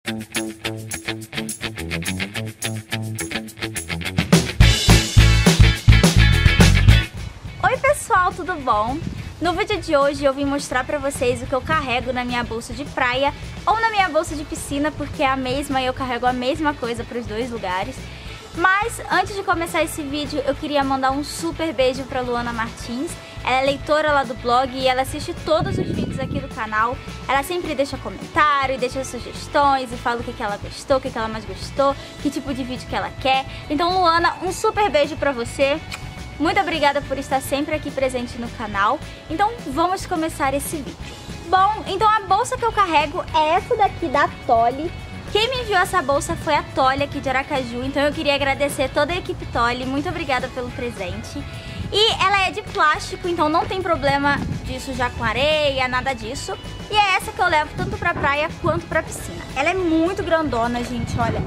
Oi pessoal, tudo bom? No vídeo de hoje eu vim mostrar pra vocês o que eu carrego na minha bolsa de praia ou na minha bolsa de piscina, porque é a mesma e eu carrego a mesma coisa para os dois lugares. Mas antes de começar esse vídeo eu queria mandar um super beijo pra Luana Martins. Ela é leitora lá do blog e ela assiste todos os vídeos aqui do canal. Ela sempre deixa comentário, deixa sugestões e fala o que ela gostou, o que ela mais gostou, que tipo de vídeo que ela quer. Então Luana, um super beijo pra você. Muito obrigada por estar sempre aqui presente no canal. Então vamos começar esse vídeo. Bom, então a bolsa que eu carrego é essa daqui da Tolly. Quem me enviou essa bolsa foi a Tolly aqui de Aracaju, então eu queria agradecer toda a equipe Tolly. Muito obrigada pelo presente. E ela é de plástico, então não tem problema de sujar com areia, nada disso. E é essa que eu levo tanto pra praia quanto pra piscina. Ela é muito grandona, gente, olha.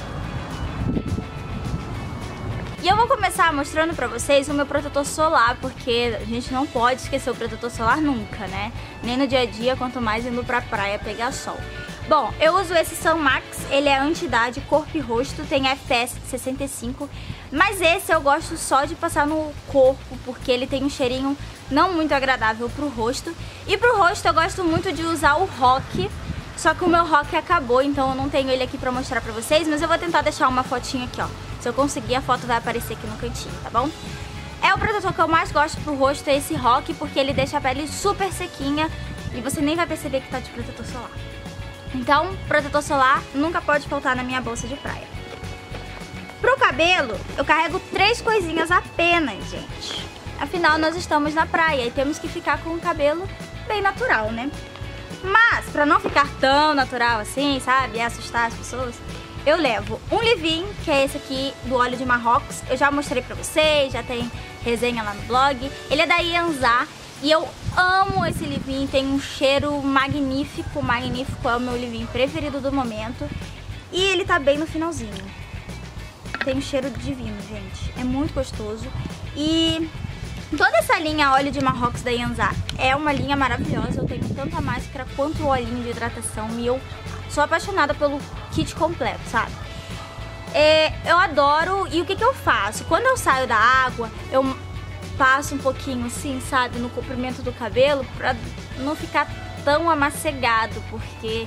E eu vou começar mostrando pra vocês o meu protetor solar, porque a gente não pode esquecer o protetor solar nunca, né? Nem no dia a dia, quanto mais indo pra praia pegar sol. Bom, eu uso esse Sun Max, ele é anti-idade, corpo e rosto, tem FPS 65, mas esse eu gosto só de passar no corpo, porque ele tem um cheirinho não muito agradável pro rosto. E pro rosto eu gosto muito de usar o Rock, só que o meu Rock acabou, então eu não tenho ele aqui pra mostrar pra vocês, mas eu vou tentar deixar uma fotinha aqui, ó. Se eu conseguir, a foto vai aparecer aqui no cantinho, tá bom? É o protetor que eu mais gosto pro rosto, é esse Rock, porque ele deixa a pele super sequinha e você nem vai perceber que tá de protetor solar. Então, protetor solar nunca pode faltar na minha bolsa de praia. Pro cabelo, eu carrego 3 coisinhas apenas, gente. Afinal, nós estamos na praia e temos que ficar com o cabelo bem natural, né? Mas, pra não ficar tão natural assim, sabe, e assustar as pessoas, eu levo um leave-in, que é esse aqui do óleo de Marrocos. Eu já mostrei pra vocês, já tem resenha lá no blog. Ele é da Yanzar e eu amo esse leave-in, tem um cheiro magnífico. Magnífico é o meu leave-in preferido do momento. E ele tá bem no finalzinho. Tem um cheiro divino, gente. É muito gostoso. E toda essa linha óleo de Marrocos da Yanzar é uma linha maravilhosa. Eu tenho tanto a máscara quanto o olhinho de hidratação e eu sou apaixonada pelo kit completo, sabe? Eu adoro. E o que eu faço? Quando eu saio da água, eu passo um pouquinho assim, sabe, no comprimento do cabelo pra não ficar tão amassegado, porque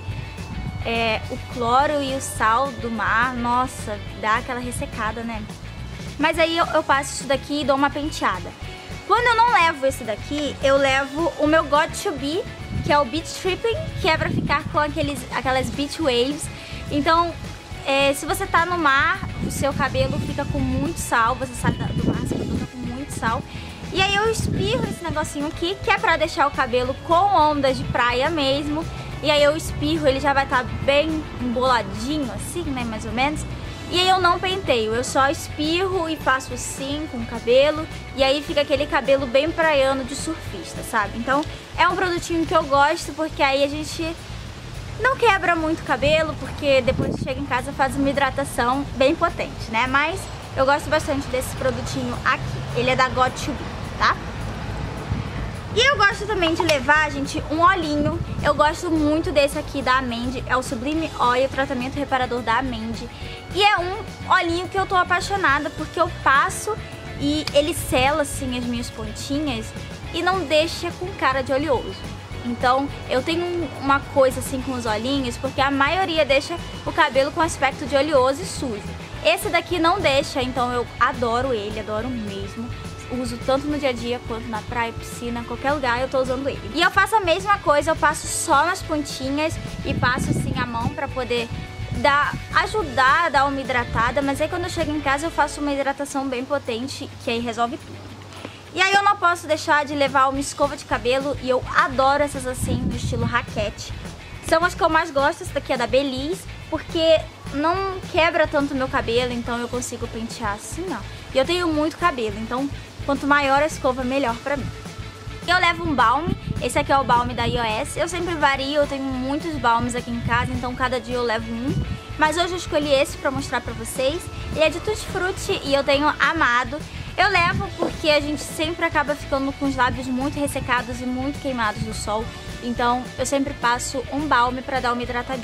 o cloro e o sal do mar, nossa, dá aquela ressecada, né? Mas aí eu passo isso daqui e dou uma penteada. Quando eu não levo esse daqui, eu levo o meu Got To Be, que é o Beach Tripping, que é pra ficar com aquelas beach waves. Então, se você tá no mar, o seu cabelo fica com muito sal, você sai do mar, você fica com muito sal. E aí eu espirro esse negocinho aqui, que é pra deixar o cabelo com ondas de praia mesmo. E aí eu espirro, ele já vai estar bem emboladinho assim, né, mais ou menos. E aí eu não penteio, eu só espirro e faço assim com o cabelo. E aí fica aquele cabelo bem praiano de surfista, sabe? Então é um produtinho que eu gosto, porque aí a gente não quebra muito o cabelo, porque depois que chega em casa faz uma hidratação bem potente, né? Mas eu gosto bastante desse produtinho aqui, ele é da Got To Be, tá? E eu gosto também de levar, gente, um olhinho. Eu gosto muito desse aqui da Amende, é o Sublime Oil, tratamento reparador da Amende. E é um olhinho que eu tô apaixonada, porque eu passo e ele sela assim as minhas pontinhas e não deixa com cara de oleoso. Então eu tenho uma coisa assim com os olhinhos, porque a maioria deixa o cabelo com aspecto de oleoso e sujo. Esse daqui não deixa, então eu adoro ele, adoro mesmo. Uso tanto no dia a dia quanto na praia, piscina, qualquer lugar eu tô usando ele. E eu faço a mesma coisa, eu passo só nas pontinhas e passo assim a mão pra poder ajudar a dar uma hidratada. Mas aí quando eu chego em casa eu faço uma hidratação bem potente, que aí resolve tudo. E aí eu não posso deixar de levar uma escova de cabelo, e eu adoro essas assim, no estilo raquete. São as que eu mais gosto, essa daqui é da Belize, porque não quebra tanto o meu cabelo, então eu consigo pentear assim, ó. E eu tenho muito cabelo, então quanto maior a escova, melhor pra mim. Eu levo um balme, esse aqui é o balme da iOS. Eu sempre vario, eu tenho muitos balmes aqui em casa, então cada dia eu levo um. Mas hoje eu escolhi esse pra mostrar pra vocês. Ele é de Tutti Frutti e eu tenho amado. Eu levo porque a gente sempre acaba ficando com os lábios muito ressecados e muito queimados do sol. Então eu sempre passo um balme pra dar uma hidratadinha.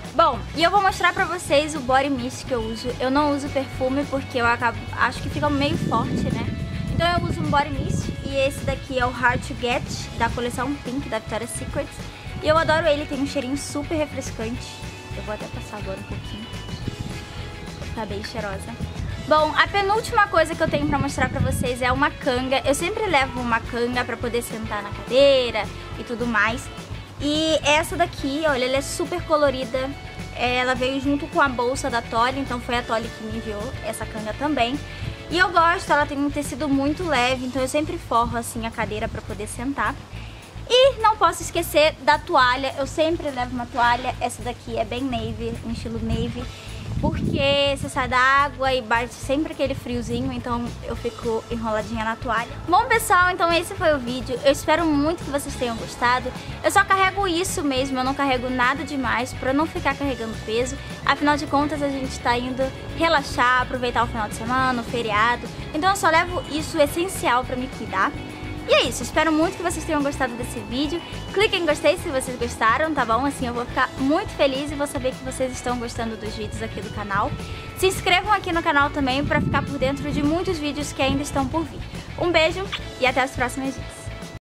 Bom, e eu vou mostrar pra vocês o body mist que eu uso. Eu não uso perfume porque eu acho que fica meio forte, né? Então eu uso um body mist e esse daqui é o Hard to Get, da coleção Pink, da Victoria's Secret. E eu adoro ele, tem um cheirinho super refrescante. Eu vou até passar agora um pouquinho. Tá bem cheirosa. Bom, a penúltima coisa que eu tenho pra mostrar pra vocês é uma canga. Eu sempre levo uma canga pra poder sentar na cadeira e tudo mais. E essa daqui, olha, ela é super colorida. Ela veio junto com a bolsa da Tolly, então foi a Tolly que me enviou essa canga também. E eu gosto, ela tem um tecido muito leve, então eu sempre forro assim a cadeira pra poder sentar. E não posso esquecer da toalha, eu sempre levo uma toalha. Essa daqui é bem navy, um estilo navy, porque você sai da água e bate sempre aquele friozinho, então eu fico enroladinha na toalha. Bom, pessoal, então esse foi o vídeo. Eu espero muito que vocês tenham gostado. Eu só carrego isso mesmo, eu não carrego nada demais pra não ficar carregando peso. Afinal de contas, a gente tá indo relaxar, aproveitar o final de semana, o feriado. Então eu só levo isso essencial pra me cuidar. E é isso, espero muito que vocês tenham gostado desse vídeo. Clique em gostei se vocês gostaram, tá bom? Assim eu vou ficar muito feliz e vou saber que vocês estão gostando dos vídeos aqui do canal. Se inscrevam aqui no canal também pra ficar por dentro de muitos vídeos que ainda estão por vir. Um beijo e até os próximos vídeos.